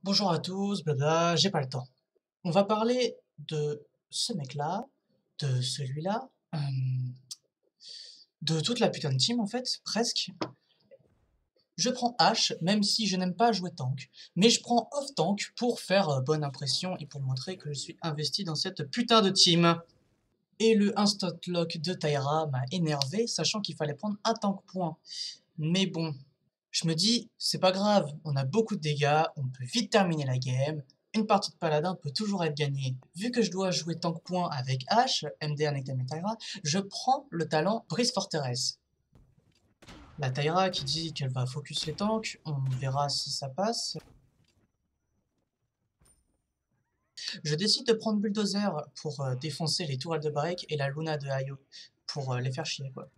Bonjour à tous, blabla, j'ai pas le temps. On va parler de ce mec-là, de celui-là, de toute la putain de team en fait, presque. Je prends H, même si je n'aime pas jouer tank, mais je prends off-tank pour faire bonne impression et pour montrer que je suis investi dans cette putain de team. Et le instant lock de Tyra m'a énervé, sachant qu'il fallait prendre un tank point. Mais bon, je me dis, c'est pas grave, on a beaucoup de dégâts, on peut vite terminer la game, une partie de paladin peut toujours être gagnée. Vu que je dois jouer tank point avec H, MD Anectem et Tyra, je prends le talent Brise Forteresse. La Tyra qui dit qu'elle va focus les tanks, on verra si ça passe. Je décide de prendre Bulldozer pour défoncer les tourelles de break et la Luna de Ayo pour les faire chier quoi.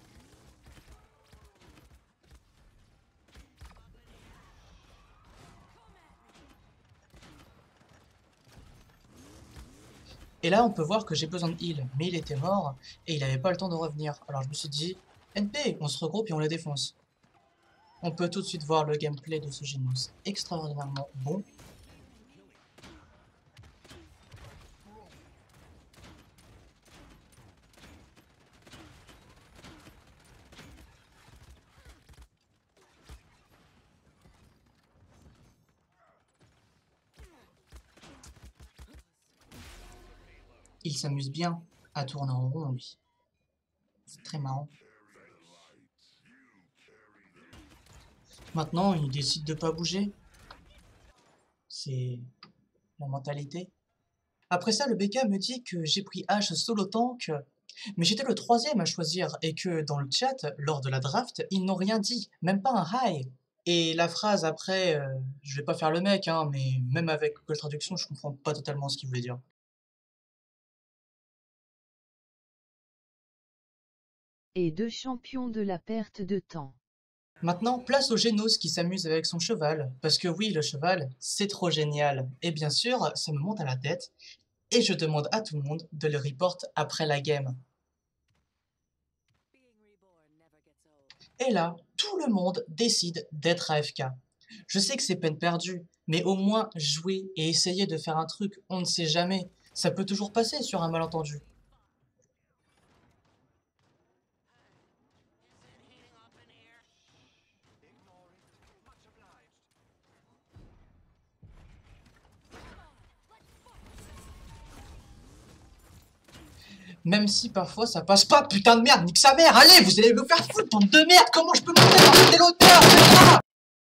Et là, on peut voir que j'ai besoin de heal, mais il était mort, et il avait pas le temps de revenir. Alors je me suis dit, NP, on se regroupe et on les défonce. On peut tout de suite voir le gameplay de ce Genos, extraordinairement bon. Il s'amuse bien à tourner en rond, lui. C'est très marrant. Maintenant, il décide de pas bouger. C'est la mentalité. Après ça, le BK me dit que j'ai pris H solo tank, mais j'étais le troisième à choisir, et que dans le chat, lors de la draft, ils n'ont rien dit, même pas un hi. Et la phrase après, je vais pas faire le mec, hein, mais même avec Google Traduction, je comprends pas totalement ce qu'il voulait dire. Et deux champions de la perte de temps. Maintenant, place au Genos qui s'amuse avec son cheval, parce que oui, le cheval, c'est trop génial. Et bien sûr, ça me monte à la tête, et je demande à tout le monde de le report après la game. Et là, tout le monde décide d'être AFK. Je sais que c'est peine perdue, mais au moins jouer et essayer de faire un truc, on ne sait jamais. Ça peut toujours passer sur un malentendu. Même si parfois ça passe pas, putain de merde, nique sa mère, allez, vous allez me faire foutre, bande de merde, comment je peux monter dans telle hauteur, putain!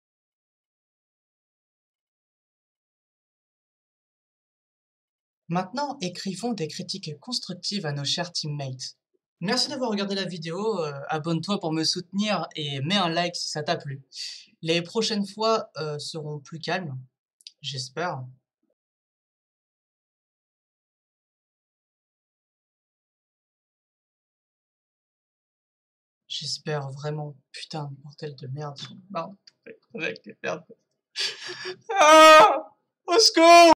Maintenant, écrivons des critiques constructives à nos chers teammates. Merci d'avoir regardé la vidéo, abonne-toi pour me soutenir et mets un like si ça t'a plu. Les prochaines fois seront plus calmes, j'espère. J'espère vraiment, putain de mortel de merde, j'en ai marre avec les merdes. Ah! Au secours!